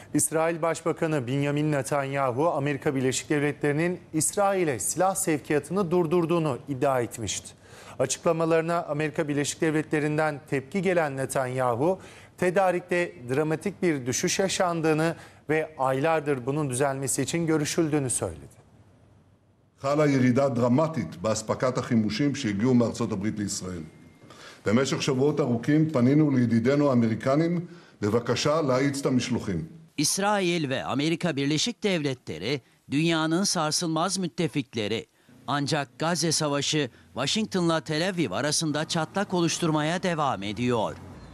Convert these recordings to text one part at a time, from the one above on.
İsrail Başbakanı Benjamin Netanyahu, Amerika Birleşik Devletleri'nin İsrail'e silah sevkiyatını durdurduğunu iddia etmişti. Açıklamalarına Amerika Birleşik Devletleri'nden tepki gelen Netanyahu, tedarikte dramatik bir düşüş yaşandığını ve aylardır bunun düzelmesi için görüşüldüğünü söyledi. חלה ירידה דרמטית באספקת החימושים שהגיעו מארצות הברית לישראל. במשך שבועות ארוכים פנינו לידידינו האמריקנים בבקשה להאיץ את המשלוחים. İsrail ve Amerika Birleşik Devletleri dünyanın sarsılmaz müttefikleri. Ancak Gazze Savaşı Washington'la Tel Aviv arasında çatlak oluşturmaya devam ediyor.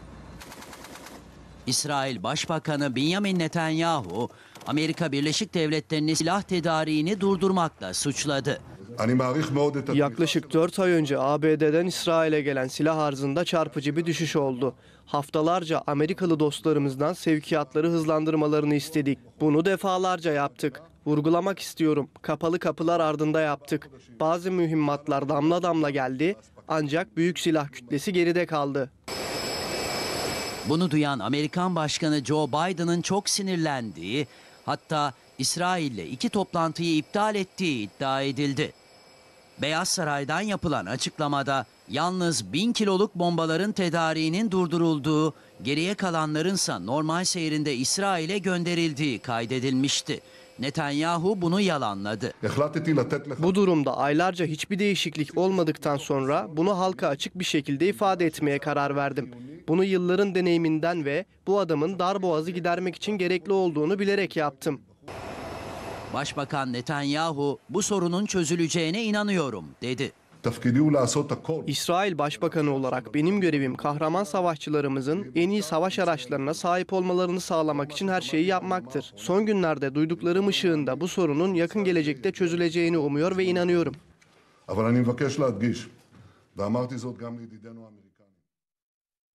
İsrail Başbakanı Benjamin Netanyahu, Amerika Birleşik Devletleri'nin silah tedariğini durdurmakla suçladı. Yaklaşık 4 ay önce ABD'den İsrail'e gelen silah arzında çarpıcı bir düşüş oldu. Haftalarca Amerikalı dostlarımızdan sevkiyatları hızlandırmalarını istedik. Bunu defalarca yaptık. Vurgulamak istiyorum, kapalı kapılar ardında yaptık. Bazı mühimmatlar damla damla geldi, ancak büyük silah kütlesi geride kaldı. Bunu duyan Amerikan Başkanı Joe Biden'ın çok sinirlendiği, hatta İsrail'le 2 toplantıyı iptal ettiği iddia edildi. Beyaz Saray'dan yapılan açıklamada yalnız 1000 kiloluk bombaların tedariğinin durdurulduğu, geriye kalanlarınsa normal seyrinde İsrail'e gönderildiği kaydedilmişti. Netanyahu bunu yalanladı. Bu durumda aylarca hiçbir değişiklik olmadıktan sonra bunu halka açık bir şekilde ifade etmeye karar verdim. Bunu yılların deneyiminden ve bu adamın darboğazı gidermek için gerekli olduğunu bilerek yaptım. Başbakan Netanyahu, bu sorunun çözüleceğine inanıyorum, dedi. İsrail Başbakanı olarak benim görevim kahraman savaşçılarımızın en iyi savaş araçlarına sahip olmalarını sağlamak için her şeyi yapmaktır. Son günlerde duyduklarım ışığında bu sorunun yakın gelecekte çözüleceğini umuyor ve inanıyorum.